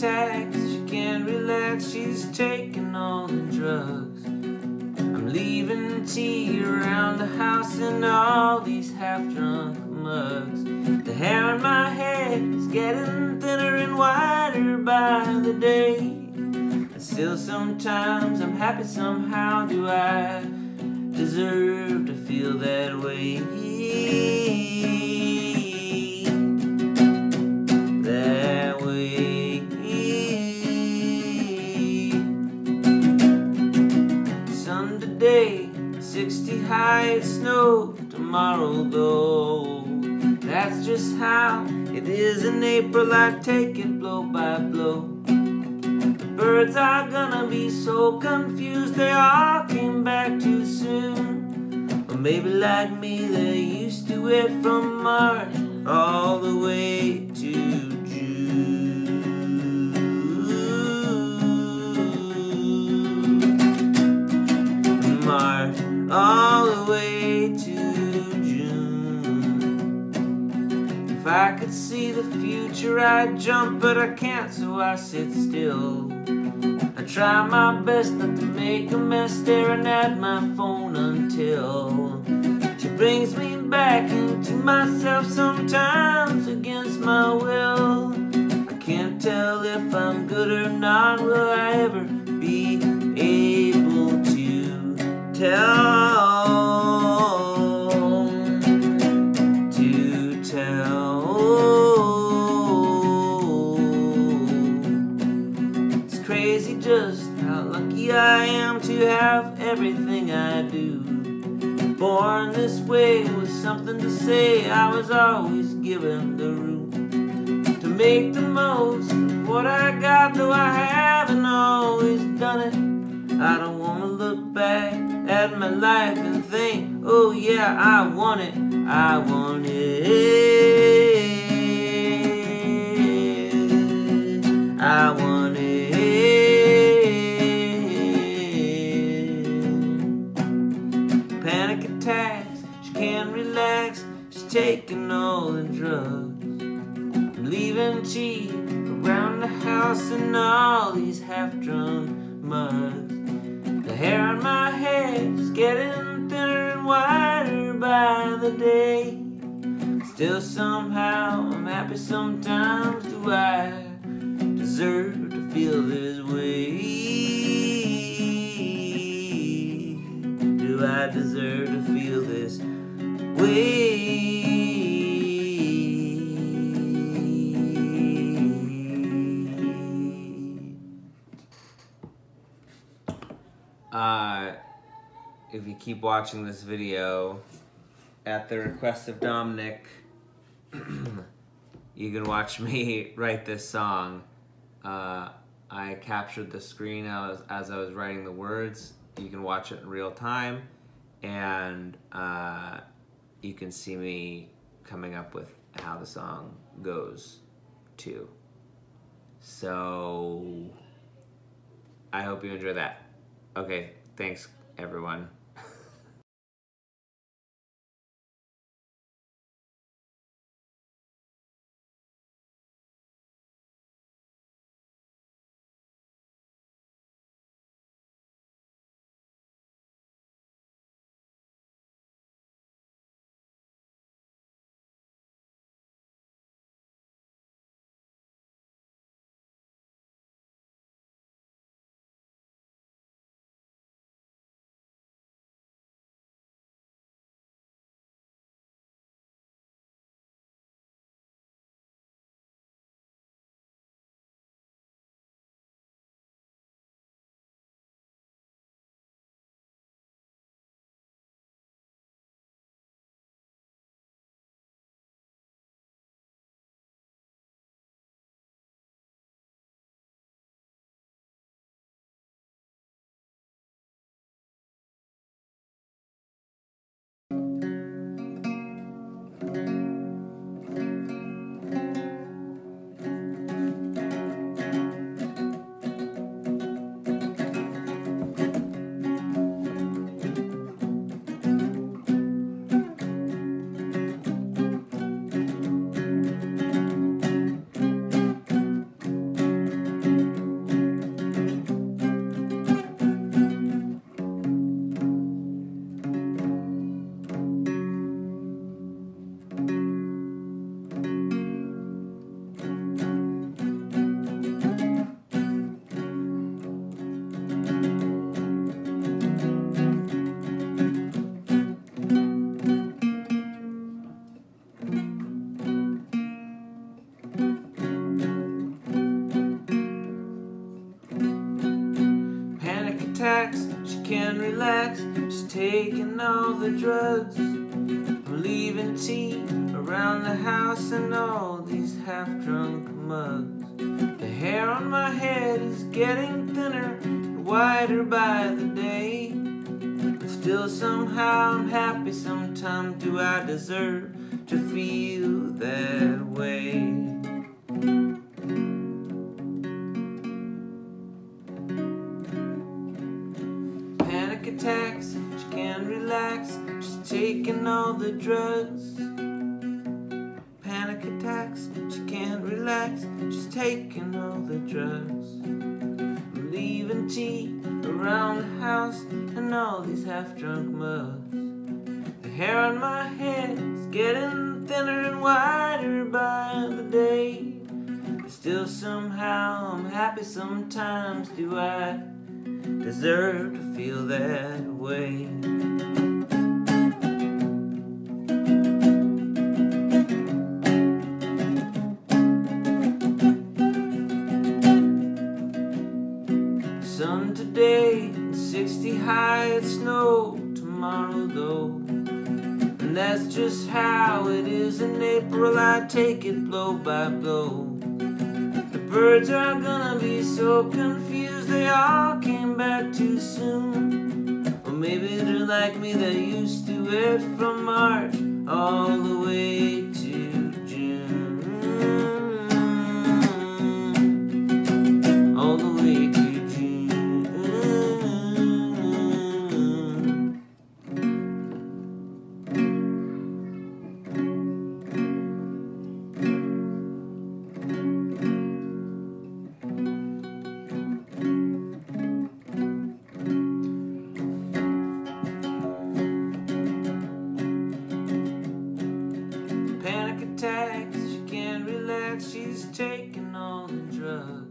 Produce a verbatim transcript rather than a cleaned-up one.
attacks, she can't relax, she's taking all the drugs. I'm leaving tea around the house in all these half-drunk mugs. The hair on my head is getting thinner and whiter by the day, and still sometimes I'm happy somehow. Do I deserve to feel that way? That way. Sun today, sixty high, it snow tomorrow though. That's just how it is in April, I take it blow by blow. The birds are gonna be so confused, they all came back too soon. Or maybe like me, they're used to it from March all the way to June. March all the way to If I could see the future, I'd jump, but I can't, so I sit still. I try my best not to make a mess, staring at my phone until she brings me back into myself, sometimes against my will. I can't tell if I'm good or not. Will I ever be able to tell? To tell. Crazy just how lucky I am to have everything I do. Born this way with something to say, I was always given the room to make the most of what I got, though I haven't always done it. I don't want to look back at my life and think, oh yeah, I want it, I want it, I want it. Panic attacks, she can't relax, she's taking all the drugs. I'm leaving tea around the house in all these half-drunk mugs. The hair on my head is getting thinner and whiter by the day. Still somehow I'm happy sometimes. Do I deserve to feel this way? Do I deserve to feel this way? Uh, if you keep watching this video, at the request of Dominic, you can watch me write this song. Uh, I captured the screen as, as I was writing the words. You can watch it in real time, and uh, you can see me coming up with how the song goes too. So I hope you enjoy that. Okay, thanks everyone. taking all the drugs. I'm leaving tea around the house and all these half-drunk mugs. The hair on my head is getting thinner and wider by the day, but still somehow I'm happy. Sometimes do I deserve to feel that way? Panic attacks, she can't relax, she's taking all the drugs. Panic attacks, she can't relax, she's taking all the drugs. I'm leaving tea around the house and all these half-drunk mugs. The hair on my head is getting thinner and wider by the day, but still somehow I'm happy. Sometimes do I deserve to feel that way? Sun today, sixty high, it's snow tomorrow though. And that's just how it is in April, I take it blow by blow. The birds are gonna be so confused, they all came back too soon. Or maybe they're like me, they used to wait from March all the way to June. All the way to attacks, she can't relax, she's taking all the drugs.